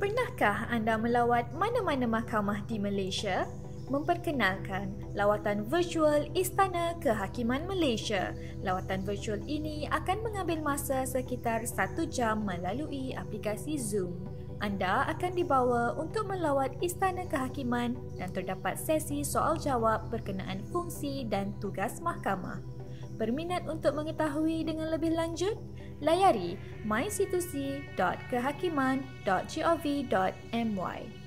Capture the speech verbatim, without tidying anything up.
Pernahkah anda melawat mana-mana mahkamah di Malaysia? Memperkenalkan lawatan virtual Istana Kehakiman Malaysia. Lawatan virtual ini akan mengambil masa sekitar satu jam melalui aplikasi Zoom. Anda akan dibawa untuk melawat Istana Kehakiman dan terdapat sesi soal jawab berkenaan fungsi dan tugas mahkamah. Berminat untuk mengetahui dengan lebih lanjut? Layari my c two c dot kehakiman dot gov dot my.